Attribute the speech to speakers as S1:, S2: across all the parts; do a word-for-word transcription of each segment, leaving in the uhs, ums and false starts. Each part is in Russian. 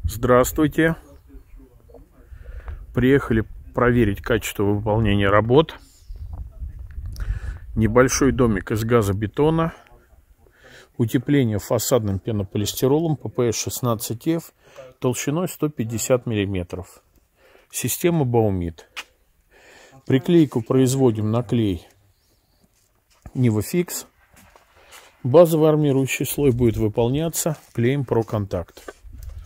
S1: Здравствуйте. Приехали проверить качество выполнения работ. Небольшой домик из газобетона. Утепление фасадным пенополистиролом пэ пэ эс шестнадцать эф толщиной сто пятьдесят миллиметров. Система Баумит. Приклейку производим на клей Нивофикс. Базовый армирующий слой будет выполняться клеем Проконтакт.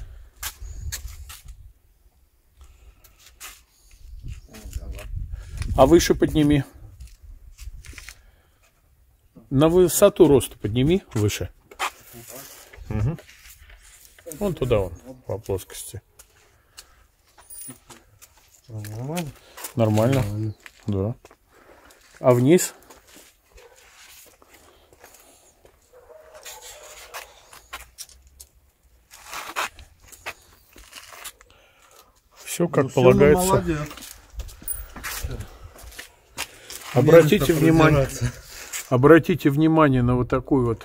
S1: А выше подними. На высоту роста подними выше. Угу. Вон туда, вон, по плоскости. Нормально? Нормально. Нормально. Да. А вниз? Все как ну, полагается. Все, обратите внимание, обратите внимание на вот такой вот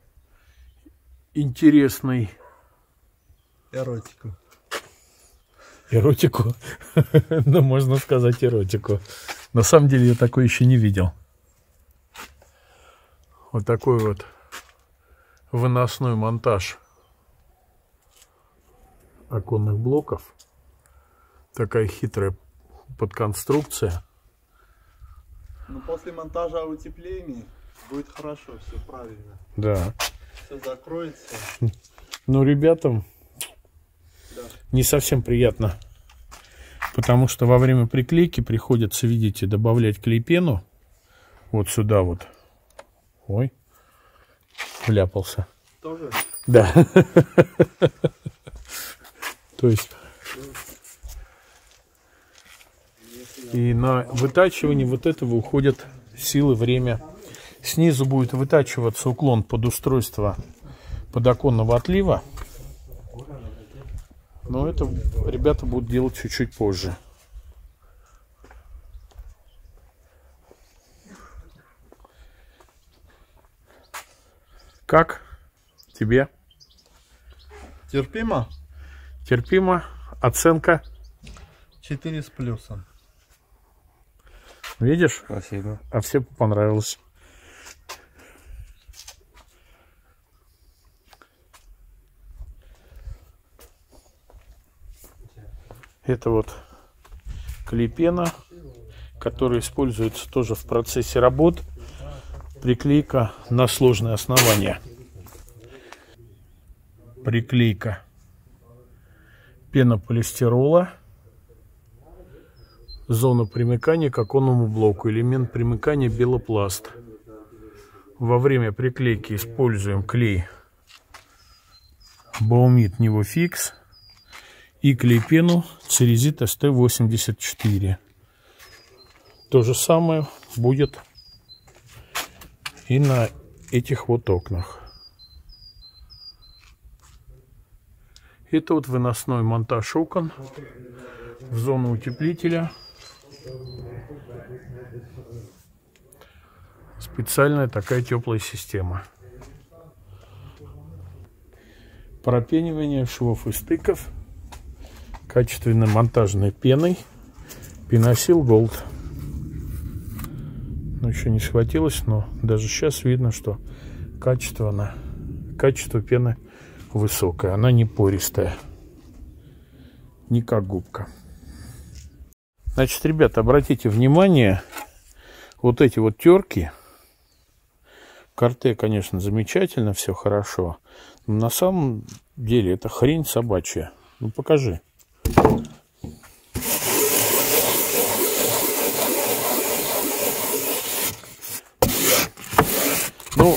S1: интересный
S2: эротику.
S1: Эротику? Ну, можно сказать эротику. На самом деле я такой еще не видел. Вот такой вот выносной монтаж оконных блоков. Такая хитрая подконструкция.
S2: Но после монтажа утепления будет хорошо, все правильно.
S1: Да.
S2: Все закроется.
S1: Ну, ребятам да. Не совсем приятно. Потому что во время приклейки приходится, видите, добавлять клейпену. Вот сюда вот. Ой. Вляпался.
S2: Тоже?
S1: Да. То есть... И на вытачивание вот этого уходят силы, время. Снизу будет вытачиваться уклон под устройство подоконного отлива. Но это ребята будут делать чуть-чуть позже. Как тебе?
S2: Терпимо?
S1: Терпимо. Оценка?
S2: четыре с плюсом.
S1: Видишь?
S2: Спасибо.
S1: А всем понравилось. Это вот клейпена, которая используется тоже в процессе работ. Приклейка на сложное основание. Приклейка пенополистирола. Зона примыкания к оконному блоку. Элемент примыкания белопласт. Во время приклейки используем клей Баумит Нивофикс и клейпену Церезит эс тэ восемьдесят четыре. То же самое будет и на этих вот окнах. Это вот выносной монтаж окон в зону утеплителя. Специальная такая теплая система. Пропенивание швов и стыков качественной монтажной пеной Пеносил Голд. Ну, еще не схватилось, но даже сейчас видно, что качество, она, качество пены высокое. Она не пористая, не как губка. Значит, ребята, обратите внимание, вот эти вот терки. Карте, конечно, замечательно, все хорошо. Но на самом деле это хрень собачья. Ну, покажи. Ну,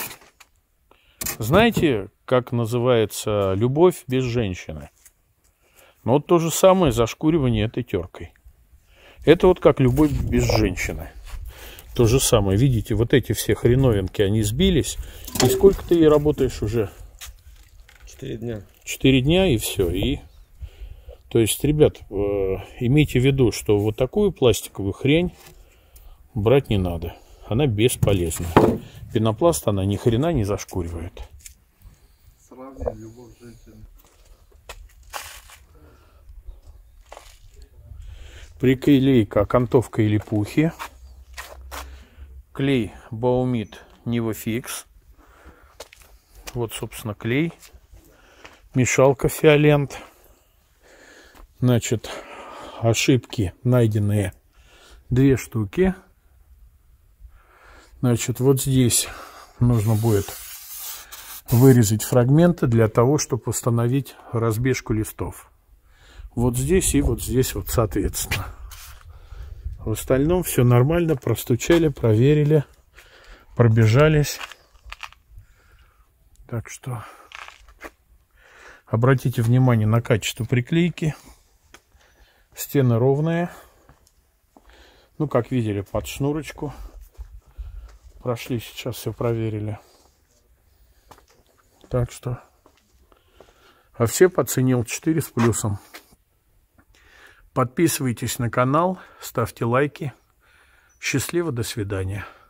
S1: знаете, как называется любовь без женщины? Ну, вот то же самое зашкуривание этой теркой. Это вот как любовь без женщины. То же самое. Видите, вот эти все хреновинки, они сбились. И сколько ты ей работаешь уже?
S2: Четыре дня.
S1: Четыре дня и все. И... То есть, ребят, э, имейте в виду, что вот такую пластиковую хрень брать не надо. Она бесполезна. Пенопласт она ни хрена не зашкуривает.
S2: Сравним любовь женщины.
S1: Приклейка, окантовка или пухи. Клей Baumit Nivofix. Вот, собственно, клей. Мешалка Фиолент. Значит, ошибки найденные две штуки. Значит, вот здесь нужно будет вырезать фрагменты для того, чтобы установить разбежку листов. Вот здесь и вот здесь вот соответственно. В остальном все нормально. Простучали, проверили, пробежались. Так что обратите внимание на качество приклейки. Стены ровные. Ну, как видели, под шнурочку. Прошли, сейчас все проверили. Так что... А все оценил четыре с плюсом. Подписывайтесь на канал, ставьте лайки. Счастливо, до свидания.